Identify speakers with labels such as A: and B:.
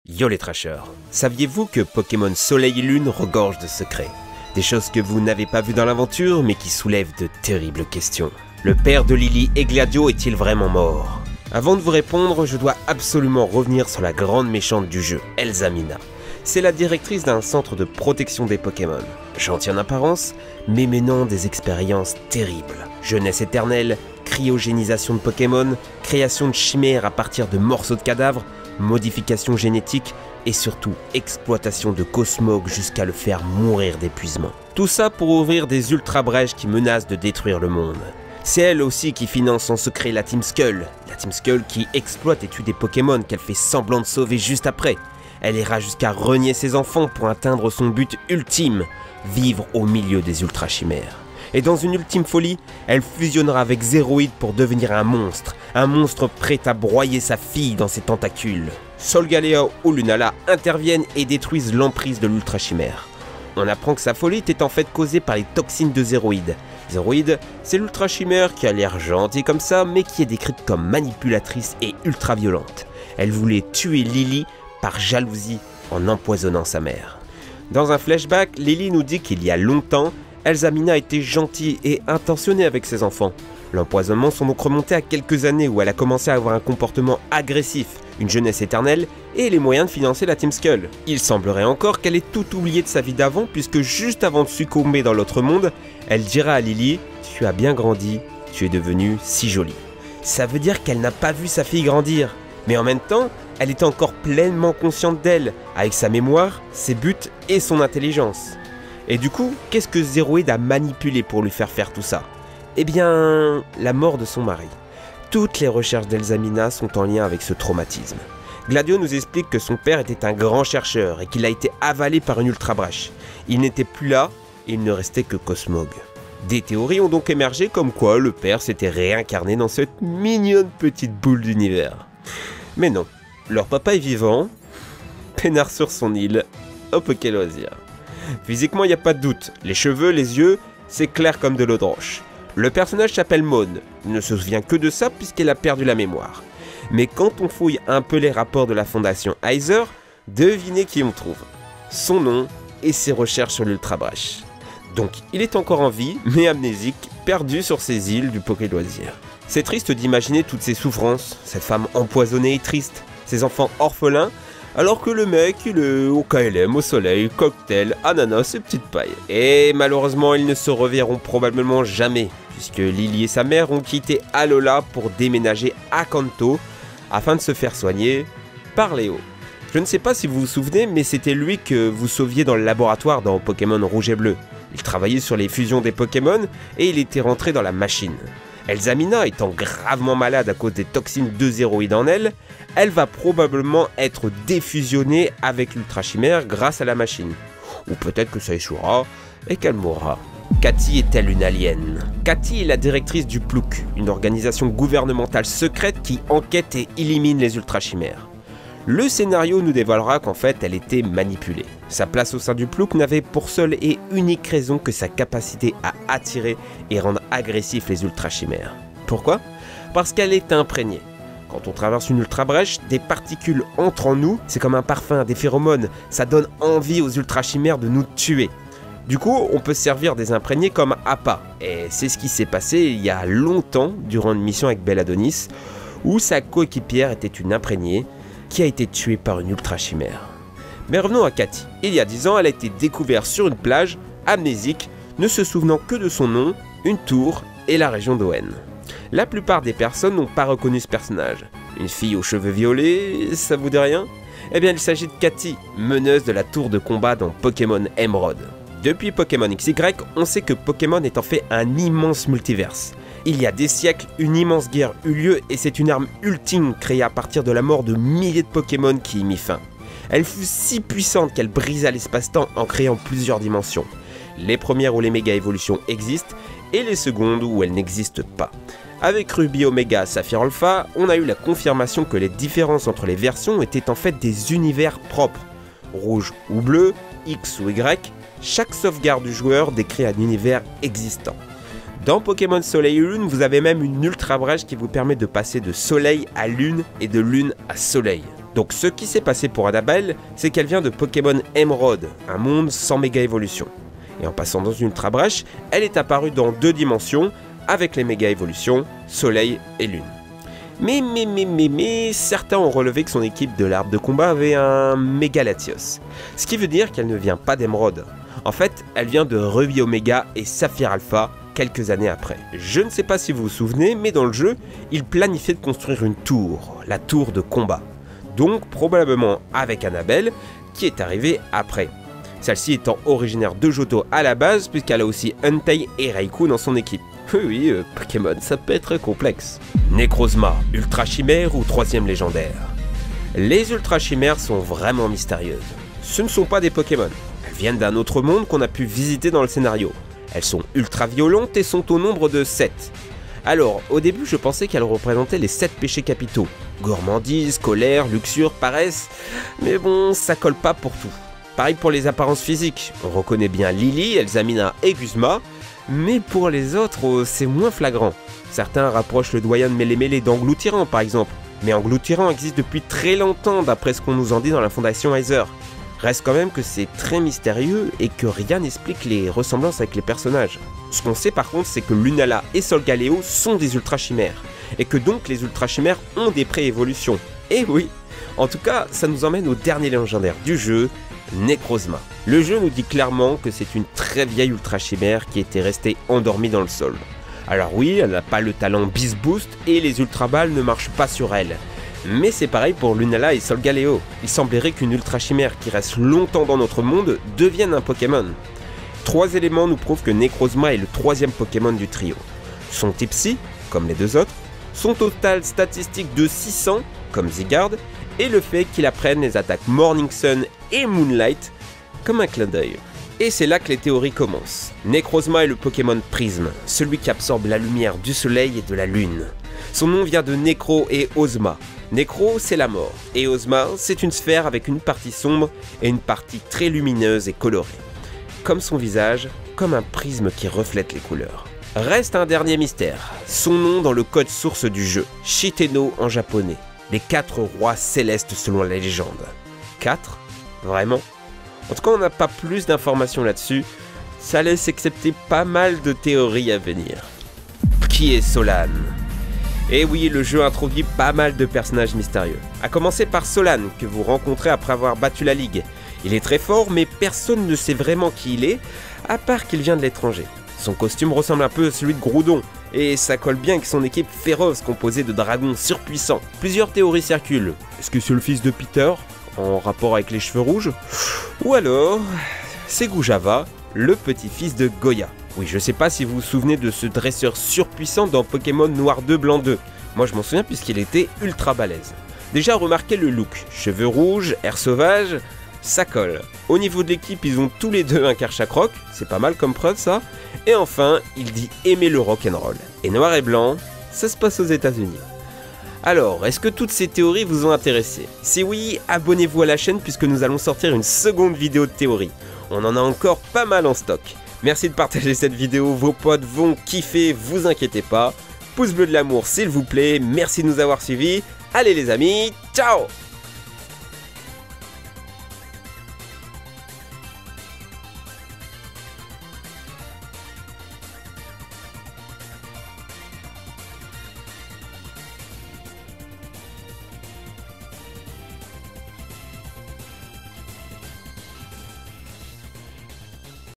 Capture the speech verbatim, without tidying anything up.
A: Yo les trashers, saviez-vous que Pokémon Soleil et Lune regorge de secrets? Des choses que vous n'avez pas vues dans l'aventure mais qui soulèvent de terribles questions. Le père de Lily et Gladio est-il vraiment mort? Avant de vous répondre, je dois absolument revenir sur la grande méchante du jeu, Elzamina. C'est la directrice d'un centre de protection des Pokémon. Gentille en apparence, mais menant des expériences terribles. Jeunesse éternelle, cryogénisation de Pokémon, création de chimères à partir de morceaux de cadavres, modification génétique et surtout exploitation de Cosmog jusqu'à le faire mourir d'épuisement. Tout ça pour ouvrir des ultra brèches qui menacent de détruire le monde. C'est elle aussi qui finance en secret la Team Skull, la Team Skull qui exploite et tue des Pokémon qu'elle fait semblant de sauver juste après. Elle ira jusqu'à renier ses enfants pour atteindre son but ultime, vivre au milieu des ultra chimères. Et dans une ultime folie, elle fusionnera avec Zeroid pour devenir un monstre, un monstre prêt à broyer sa fille dans ses tentacules. Solgaleo ou Lunala interviennent et détruisent l'emprise de l'ultra chimère. On apprend que sa folie était en fait causée par les toxines de Zeroid. Zeroid, c'est l'ultra chimère qui a l'air gentille comme ça, mais qui est décrite comme manipulatrice et ultra violente. Elle voulait tuer Lily par jalousie en empoisonnant sa mère. Dans un flashback, Lily nous dit qu'il y a longtemps, Elzamina était gentille et intentionnée avec ses enfants. L'empoisonnement sont donc remontés à quelques années où elle a commencé à avoir un comportement agressif, une jeunesse éternelle et les moyens de financer la Team Skull. Il semblerait encore qu'elle ait tout oublié de sa vie d'avant puisque juste avant de succomber dans l'autre monde, elle dira à Lily « Tu as bien grandi, tu es devenue si jolie ». Ça veut dire qu'elle n'a pas vu sa fille grandir, mais en même temps, elle était encore pleinement consciente d'elle, avec sa mémoire, ses buts et son intelligence. Et du coup, qu'est-ce que Zeroid a manipulé pour lui faire faire tout ça? Eh bien, la mort de son mari. Toutes les recherches d'Elzamina sont en lien avec ce traumatisme. Gladio nous explique que son père était un grand chercheur et qu'il a été avalé par une ultra brèche. Il n'était plus là et il ne restait que Cosmog. Des théories ont donc émergé comme quoi le père s'était réincarné dans cette mignonne petite boule d'univers. Mais non, leur papa est vivant, peinard sur son île, au Poké Loisir. Physiquement, il n'y a pas de doute. Les cheveux, les yeux, c'est clair comme de l'eau de roche. Le personnage s'appelle Maud. Il ne se souvient que de ça puisqu'elle a perdu la mémoire. Mais quand on fouille un peu les rapports de la fondation Heiser, devinez qui on trouve. Son nom et ses recherches sur l'Ultra Brèche. Donc, il est encore en vie, mais amnésique, perdu sur ces îles du Poké Loisir. C'est triste d'imaginer toutes ces souffrances, cette femme empoisonnée et triste, ses enfants orphelins, alors que le mec, il est au K L M, au soleil, cocktail, ananas et petite paille. Et malheureusement, ils ne se reverront probablement jamais, puisque Lily et sa mère ont quitté Alola pour déménager à Kanto, afin de se faire soigner par Léo. Je ne sais pas si vous vous souvenez, mais c'était lui que vous sauviez dans le laboratoire dans Pokémon Rouge et Bleu. Il travaillait sur les fusions des Pokémon, et il était rentré dans la machine. Elzamina étant gravement malade à cause des toxines de Zeroid en elle, elle va probablement être défusionnée avec l'Ultra Chimère grâce à la machine. Ou peut-être que ça échouera et qu'elle mourra. Cathy est-elle une alien? Cathy est la directrice du Plouk, une organisation gouvernementale secrète qui enquête et élimine les Ultra Chimères. Le scénario nous dévoilera qu'en fait elle était manipulée. Sa place au sein du Plouk n'avait pour seule et unique raison que sa capacité à attirer et rendre agressifs les ultra chimères. Pourquoi? Parce qu'elle est imprégnée. Quand on traverse une ultra brèche, des particules entrent en nous, c'est comme un parfum, des phéromones, ça donne envie aux ultra chimères de nous tuer. Du coup, on peut se servir des imprégnés comme appât. Et c'est ce qui s'est passé il y a longtemps durant une mission avec Belladonis, où sa coéquipière était une imprégnée qui a été tuée par une ultra chimère. Mais revenons à Cathy. Il y a dix ans, elle a été découverte sur une plage, amnésique, ne se souvenant que de son nom, une tour et la région d'Owen. La plupart des personnes n'ont pas reconnu ce personnage. Une fille aux cheveux violets, ça vous dit rien? Eh bien, il s'agit de Cathy, meneuse de la tour de combat dans Pokémon Emerald. Depuis Pokémon X Y, on sait que Pokémon est en fait un immense multiverse. Il y a des siècles, une immense guerre eut lieu et c'est une arme ultime créée à partir de la mort de milliers de Pokémon qui y mit fin. Elle fut si puissante qu'elle brisa l'espace-temps en créant plusieurs dimensions. Les premières où les méga évolutions existent et les secondes où elles n'existent pas. Avec Ruby Omega Saphir Alpha, on a eu la confirmation que les différences entre les versions étaient en fait des univers propres. Rouge ou bleu, X ou Y, chaque sauvegarde du joueur décrit un univers existant. Dans Pokémon Soleil et Lune, vous avez même une ultra brèche qui vous permet de passer de soleil à lune et de lune à soleil. Donc ce qui s'est passé pour Annabelle, c'est qu'elle vient de Pokémon Emerald, un monde sans méga évolution. Et en passant dans une Ultra Brèche, elle est apparue dans deux dimensions, avec les méga évolutions, Soleil et Lune. Mais, mais, mais, mais, mais, certains ont relevé que son équipe de l'arbre de combat avait un méga Latios. Ce qui veut dire qu'elle ne vient pas d'Emerald. En fait, elle vient de Ruby Omega et Saphir Alpha, quelques années après. Je ne sais pas si vous vous souvenez, mais dans le jeu, il planifiait de construire une tour, la tour de combat. Donc probablement avec Annabelle, qui est arrivée après. Celle-ci étant originaire de Johto à la base, puisqu'elle a aussi Entei et Raikou dans son équipe. Oui, oui, euh, Pokémon, ça peut être complexe. Necrozma, Ultra Chimère ou troisième légendaire? Les Ultra Chimères sont vraiment mystérieuses. Ce ne sont pas des Pokémon. Elles viennent d'un autre monde qu'on a pu visiter dans le scénario. Elles sont ultra violentes et sont au nombre de sept. Alors, au début, je pensais qu'elles représentaient les sept péchés capitaux. Gourmandise, colère, luxure, paresse... Mais bon, ça colle pas pour tout. Pareil pour les apparences physiques. On reconnaît bien Lily, Elzamina et Guzma, mais pour les autres, c'est moins flagrant. Certains rapprochent le doyen de Mélémélé d'Engloutirant, par exemple. Mais Engloutirant existe depuis très longtemps, d'après ce qu'on nous en dit dans la Fondation Heiser. Reste quand même que c'est très mystérieux et que rien n'explique les ressemblances avec les personnages. Ce qu'on sait par contre, c'est que Lunala et Solgaleo sont des Ultra Chimères, et que donc les Ultra Chimères ont des pré-évolutions. Et oui, en tout cas, ça nous emmène au dernier légendaire du jeu, Necrozma. Le jeu nous dit clairement que c'est une très vieille Ultra Chimère qui était restée endormie dans le sol. Alors oui, elle n'a pas le talent Beast Boost et les Ultra Balles ne marchent pas sur elle. Mais c'est pareil pour Lunala et Solgaleo. Il semblerait qu'une Ultra Chimère qui reste longtemps dans notre monde devienne un Pokémon. Trois éléments nous prouvent que Necrozma est le troisième Pokémon du trio. Son type Psy, comme les deux autres, son total statistique de six cents, comme Zygarde, et le fait qu'il apprenne les attaques Morning Sun et Moonlight comme un clin d'œil. Et c'est là que les théories commencent. Necrozma est le Pokémon Prisme, celui qui absorbe la lumière du soleil et de la lune. Son nom vient de Necro et Ozma. Necro, c'est la mort, et Ozma, c'est une sphère avec une partie sombre et une partie très lumineuse et colorée. Comme son visage, comme un prisme qui reflète les couleurs. Reste un dernier mystère, son nom dans le code source du jeu, Shiteno en japonais, les quatre rois célestes selon la légende. Quatre? Vraiment? En tout cas, on n'a pas plus d'informations là-dessus, ça laisse accepter pas mal de théories à venir. Qui est Solan? Et oui, le jeu introduit pas mal de personnages mystérieux. A commencer par Solan, que vous rencontrez après avoir battu la Ligue. Il est très fort, mais personne ne sait vraiment qui il est, à part qu'il vient de l'étranger. Son costume ressemble un peu à celui de Groudon, et ça colle bien avec son équipe féroce composée de dragons surpuissants. Plusieurs théories circulent. Est-ce que c'est le fils de Peter, en rapport avec les cheveux rouges? Ou alors, c'est Gujava, le petit-fils de Goya. Oui, je sais pas si vous vous souvenez de ce dresseur surpuissant dans Pokémon Noir deux Blanc deux. Moi je m'en souviens puisqu'il était ultra balèze. Déjà remarquez le look, cheveux rouges, air sauvage, ça colle. Au niveau de l'équipe, ils ont tous les deux un Karchakroc, c'est pas mal comme preuve ça. Et enfin, il dit aimer le rock'n'roll. Et Noir et Blanc, ça se passe aux États-Unis. Alors, est-ce que toutes ces théories vous ont intéressé? Si oui, abonnez-vous à la chaîne puisque nous allons sortir une seconde vidéo de théorie. On en a encore pas mal en stock. Merci de partager cette vidéo, vos potes vont kiffer, vous inquiétez pas. Pouce bleu de l'amour s'il vous plaît, merci de nous avoir suivis. Allez les amis, ciao!